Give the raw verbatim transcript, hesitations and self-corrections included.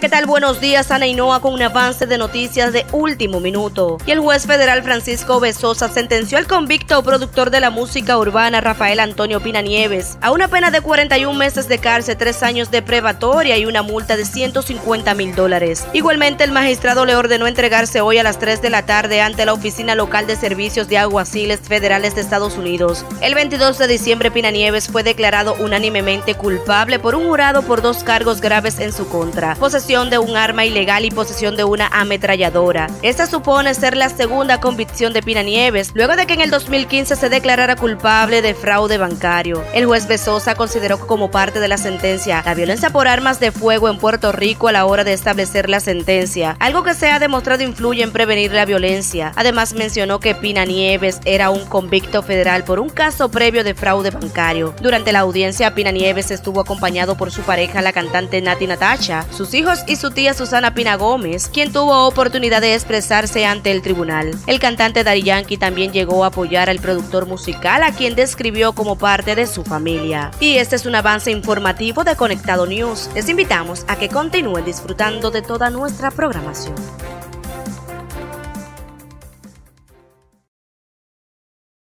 ¿qué tal? Buenos días, Ana Hinoa con un avance de noticias de último minuto. Y el juez federal Francisco Bezosa sentenció al convicto productor de la música urbana Rafael Antonio Pina Nieves a una pena de cuarenta y un meses de cárcel, tres años de probatoria y una multa de ciento cincuenta mil dólares. Igualmente, el magistrado le ordenó entregarse hoy a las tres de la tarde ante la Oficina Local de Servicios de Alguaciles Federales de Estados Unidos. El veintidós de diciembre, Pina Nieves fue declarado unánimemente culpable por un jurado por dos cargos graves en su contra: posesión de un arma ilegal y posesión de una ametralladora. Esta supone ser la segunda convicción de Pina Nieves, luego de que en el dos mil quince se declarara culpable de fraude bancario. El juez Bezosa consideró como parte de la sentencia la violencia por armas de fuego en Puerto Rico a la hora de establecer la sentencia, algo que se ha demostrado influye en prevenir la violencia. Además, mencionó que Pina Nieves era un convicto federal por un caso previo de fraude bancario. Durante la audiencia, Pina Nieves estuvo acompañado por su pareja, la cantante Nati Natasha, sus hijos y su tía Susana Pina Gómez, quien tuvo oportunidad de expresarse ante el tribunal. El cantante Daddy Yankee también llegó a apoyar al productor musical, a quien describió como parte de su familia. Y este es un avance informativo de Conectado News. Les invitamos a que continúen disfrutando de toda nuestra programación.